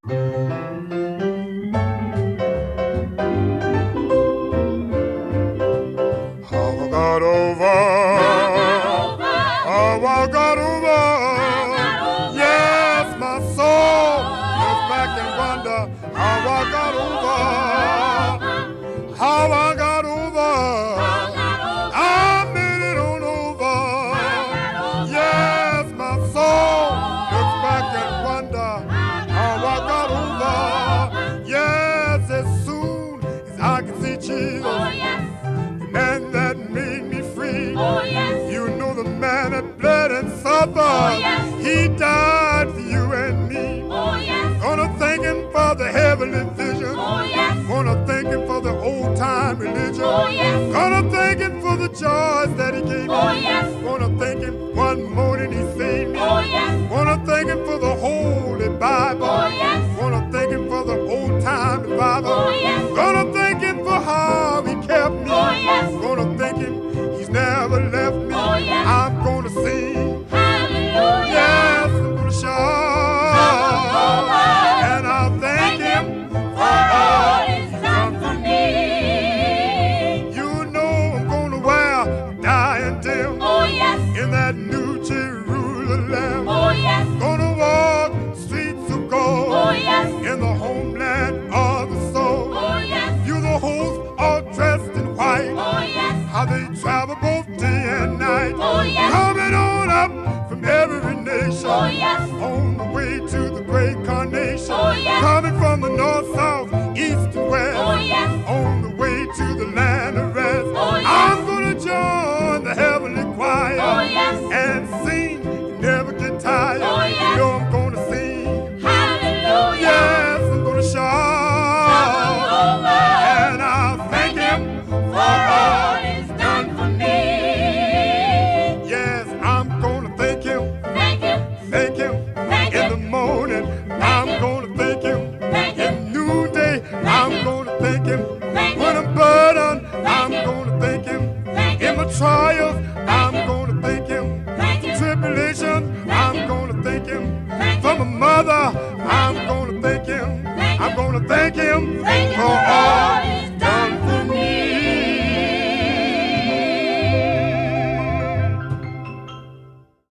How I got over. How I got over. Yes, my soul looks back and wonder how I got over. How I got over. I made it on over. Yes, my soul looks back and wonder how I got over. Yes, as soon as I can see Jesus, the man that made me free. You know the man that bled and suffered. He died for you and me. Gonna thank him for the heavenly vision. Gonna thank him for the old time religion. Gonna thank him for the joys that he gave me. Gonna thank him one morning he saved me. Gonna thank him for the Holy Bible. Gonna thank him for the old time revival. Gonna thank him for how he kept me. Gonna thank him, he's never left me. I'm gonna sing. Yes, I'm gonna shout. And I'll thank him for all he's done for me. You know I'm gonna wear a diadem in that new Jerusalem. Gonna walk streets of gold in the homeland of the soul. You the host all dressed in white. How they travel both day and night. Coming on up from every nation. On the way to the great carnation. Coming from the north, south, east and west. On the way to the land of rest. I'm gonna join the heavenly choir and sing and never get tired. You know I'm gonna sing. Yes, I'm gonna shout. And I'll thank him for all he's done for me. Yes, I'm gonna thank him. Thank him in the morning. I'm gonna thank him in noonday. I'm gonna thank him when I'm burdened. I'm gonna thank him in my trials. I'm gonna thank him for tribulation. I'm gonna thank him for my mother. I'm gonna thank him. I'm gonna thank him.